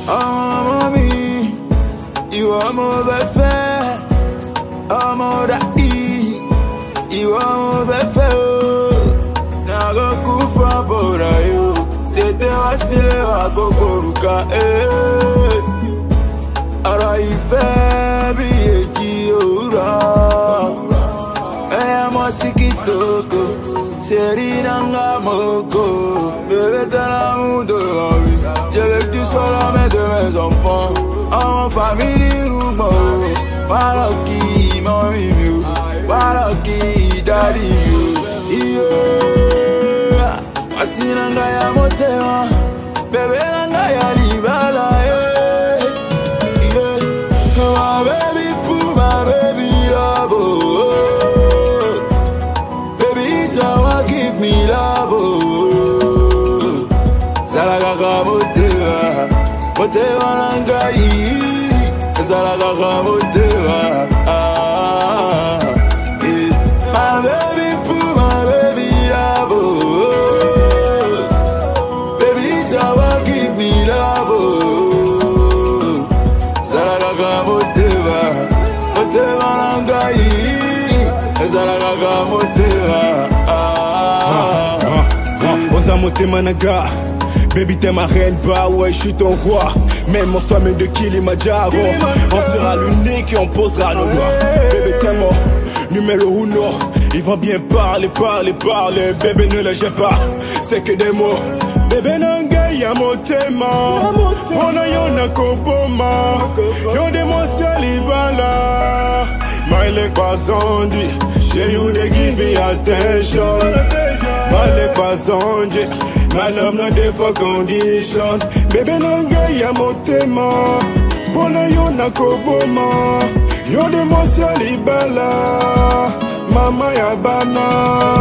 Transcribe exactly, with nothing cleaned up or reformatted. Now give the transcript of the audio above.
Oh mommy, you are more fair. Oh more daddy, you are more fair. Now go cool for bora yo. Tete wasile wa kokoruka eh. Ara ife bi eji ora. Eh mo sikitoko, serinanga moko. Bébé t'es l'amour de la vie. Je veux que tu sois la mère de mes enfants. En mon famille roumo. Voilà qui m'a mis. Voilà qui daddy you. Yeah. Asi nanga ya motema. Bébé nanga ya libala. Yeah. Yeah. My baby poo, my baby love. Oh. Baby Tawa give me love. Oh. Salagaga motema. Motema nangai. Salagaga motema. Ah. My baby poo, my baby love. Oh. Baby Tawa give me love. Oh. Salagaga motema. Motema nangai. Salagaga motema. Ah. Osa motema naga. Baby t'es ma reine, bah ouais je suis ton roi. Même en soi mais de Kilimanjaro. On sera l'unique et on posera nos doigts. Bébé t'es mon numéro uno. Ils vont bien parler, parler, parler. Bébé ne les jette pas, c'est que des mots. Bébé nanga ya motema. Ona yona koboma. Yon d'émotion libala. My leg was on the. Say you they give me attention. My leg was on the. My love not there for condition. Baby nanga ya motema. Bona yona koboma. Yon d'émotion libala. Mama ya bana.